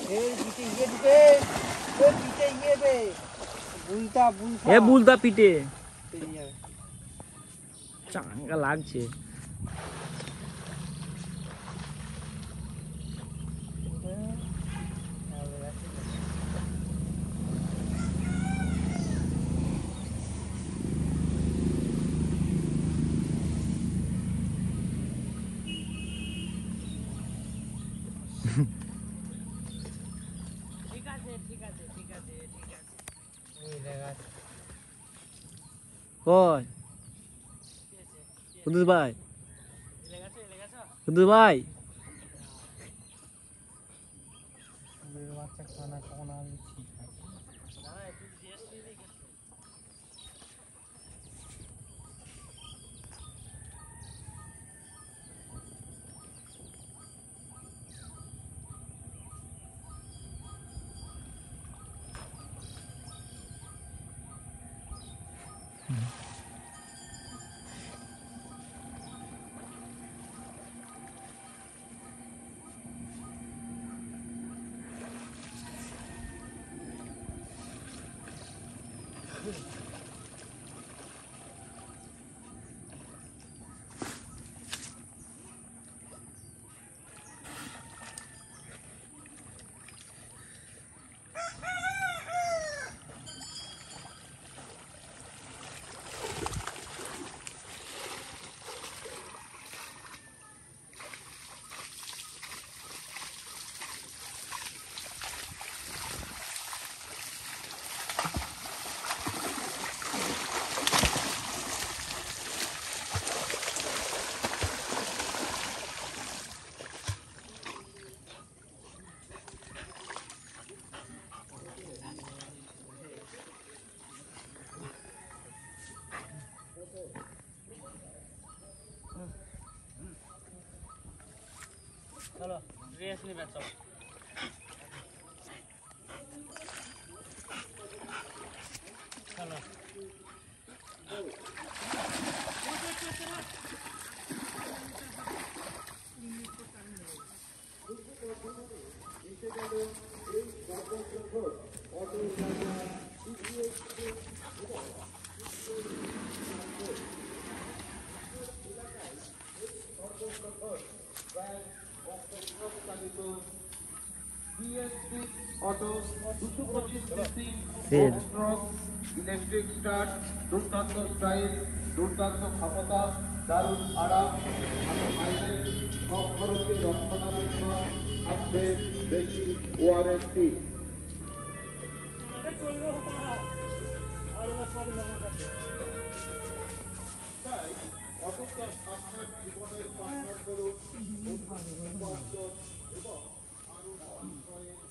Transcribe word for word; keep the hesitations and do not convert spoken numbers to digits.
এ বুলতা পিঠে চাঙ্গা লাগছে। ঠিক আছে ঠিক আছে ঠিক আছে ঠিক আছে কই কুদ্দুস ভাই, কুদ্দুস ভাই বাচ্চা খানা খাওয়া চলো রেস নিবে চলো চলো অটো দুশো পঁচিশ সিসি ইলেকট্রিক স্টার্ট, দুর্দান্ত স্টাইল, দুর্দান্ত ক্ষমতা, দারুণ আরাম, কম খরচে রক্ষণাবেক্ষণ, থাকবে বেশি ওয়ারেন্টি। তাই অটোটা আপনার জীবনের পার্টনার করুন এবং আরো